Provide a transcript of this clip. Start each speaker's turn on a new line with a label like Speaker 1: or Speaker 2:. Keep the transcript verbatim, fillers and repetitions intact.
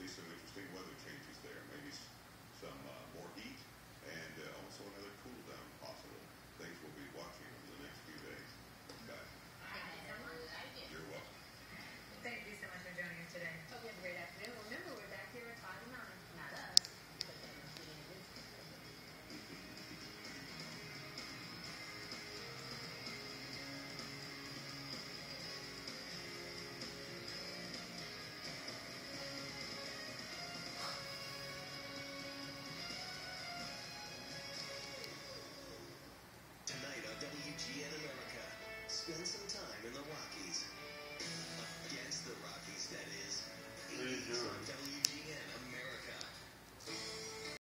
Speaker 1: see some interesting weather changes there. Maybe s- some uh, more heat and uh, also another cool down possible. Things we'll be watching over the next few days. Okay.
Speaker 2: Thank you so much.
Speaker 1: You're welcome.
Speaker 2: Thank you so much for joining us today. Hope you have a great afternoon. Remember, we're back here at five and nine. Not us. But then it is.
Speaker 3: Tonight on W G N America, spend some time in the Rockies. Against the Rockies, that is. eighties on W G N America.